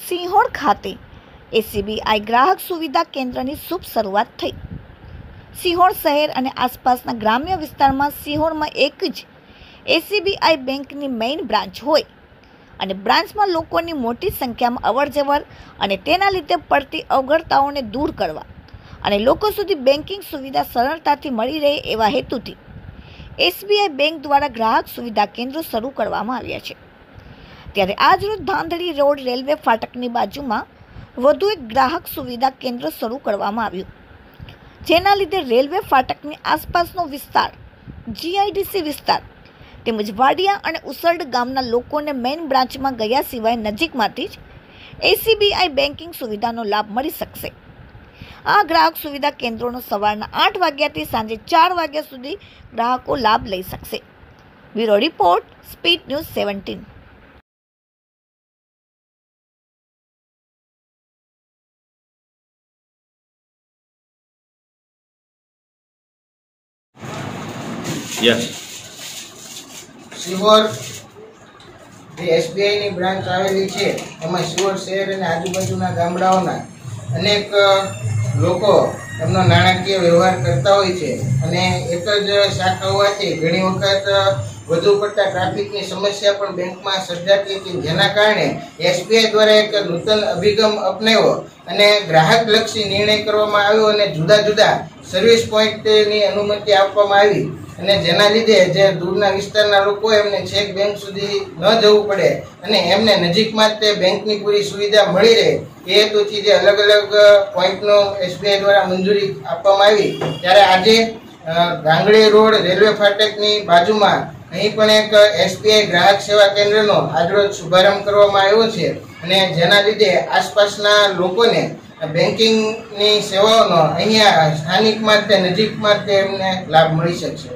સિંહોર ખાતે એસબીઆઈ ગ્રાહક સુવિધા કેન્દ્રની શુભ શરૂઆત થઈ। સિંહોર શહેર અને આસપાસના ગ્રામ્ય વિસ્તારમાં સિંહોરમાં એક જ એસબીઆઈ બેંકની મેઇન બ્રાન્ચ હોય અને બ્રાન્ચમાં લોકોની મોટી સંખ્યામાં અવરજવર અને તેના લીધે પડતી અવગણતાઓને દૂર કરવા અને લોકો સુધી બેન્કિંગ સુવિધા સરળતાથી મળી રહે એવા હેતુથી એસબીઆઈ બેંક દ્વારા ગ્રાહક સુવિધા કેન્દ્રો શરૂ કરવામાં આવ્યા છે। ત્યારે આજરોજ ધાંધળી રોડ રેલવે ફાટકની બાજુમાં વધુ એક ગ્રાહક સુવિધા કેન્દ્ર શરૂ કરવામાં આવ્યું, જેના લીધે રેલવે ફાટકની આસપાસનો વિસ્તાર, જીઆઈડીસી વિસ્તાર તેમજ વાડિયા અને ઉસરડ ગામના લોકોને મેઇન બ્રાન્ચમાં ગયા સિવાય નજીકમાંથી જ એસબીઆઈ બેન્કિંગ સુવિધાનો લાભ મળી શકશે। આ ગ્રાહક સુવિધા કેન્દ્રોનો સવારના 8 વાગ્યાથી સાંજે 4 વાગ્યા સુધી ગ્રાહકો લાભ લઈ શકશે। Bureau report, speed news 17। Sihor જે એસબીઆઈ ની બ્રાન્ચ આવેલી છે એમાં સિહોર શહેર અને આજુબાજુના ગામડાઓના અનેક લોકો એમનો નાણાકીય વ્યવહાર કરતા હોય છે અને એક જ શાખા હોવાથી ઘણી વખત વધુ પડતા ટ્રાફિકની સમસ્યા પણ બેંકમાં સર્જાતી હતી, જેના કારણે એસબીઆઈ દ્વારા એક નૂતન અભિગમ અપનાવ્યો અને ગ્રાહકલક્ષી નિર્ણય કરવામાં આવ્યો અને જુદા જુદા સર્વિસ પોઈન્ટની અનુમતિ આપવામાં આવી અને જેના લીધે જે દૂરના વિસ્તારના લોકો એમને છેક બેંક સુધી ન જવું પડે અને એમને નજીકમાં જ તે બેંકની પૂરી સુવિધા મળી રહે એ હેતુથી જે અલગ અલગ પોઈન્ટનો એસબીઆઈ દ્વારા મંજૂરી આપવામાં આવી। ત્યારે આજે ગાંગડી રોડ રેલવે ફાટકની બાજુમાં અહીં પણ એક એસબીઆઈ ગ્રાહક સેવા કેન્દ્રનો આજરોજ શુભારંભ કરવામાં આવ્યો છે અને જેના લીધે આસપાસના લોકોને બેન્કિંગની સેવાઓનો અહીંયા સ્થાનિકમાં જ નજીકમાં જ એમને લાભ મળી શકશે।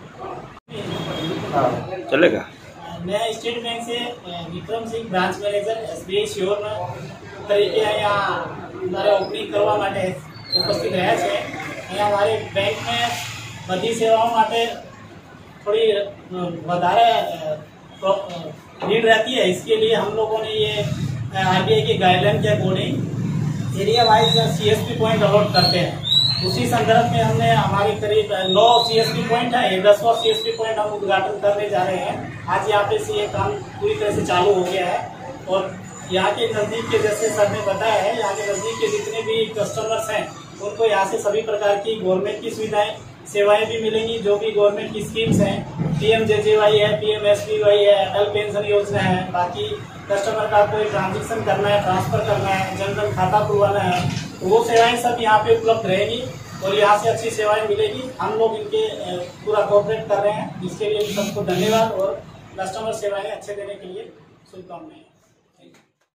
चलेगा। मैं स्टेट बैंक से Vikram Singh branch manager SBI sure तरीके यहाँ हमारे ओपनिंग करवा માટે उपस्थित રહ્યા છે। यहाँ हमारे बैंक में बड़ी सेवाओं માટે थोड़ी વધારે नीड रहती है, इसके लिए हम लोगों ने ये आरबीआई की गाइडलाइन के according area wise CSP point allot करते हैं। उसी संदर्भ में हमने हमारे करीब 9 सीएसपी पॉइंट है, 10वां सीएसपी पॉइंट हम उद्घाटन करने जा रहे हैं। आज यहाँ पे ये काम पूरी तरह से चालू हो गया है और यहाँ के नज़दीक के, जैसे सर ने बताया है, यहाँ के नज़दीक के जितने भी कस्टमर्स हैं उनको यहाँ से सभी प्रकार की गवर्नमेंट की सेवाएं भी मिलेंगी। जो भी गवर्नमेंट की स्कीम्स हैं, पीएमजेजेवाई है, पीएमएसबीवाई है, अटल पेंशन योजना है, बाकी कस्टमर का कोई ट्रांजेक्शन करना है, ट्रांसफर करना है, जनधन खाता खुलवाना है, तो वो सेवाएं सब यहाँ पे उपलब्ध रहेगी और यहाँ से अच्छी सेवाएं मिलेगी। हम लोग इनके पूरा कोऑपरेट कर रहे हैं, इसके लिए सबको धन्यवाद और कस्टमर सेवाएं अच्छे देने के लिए शुभकामनाएं।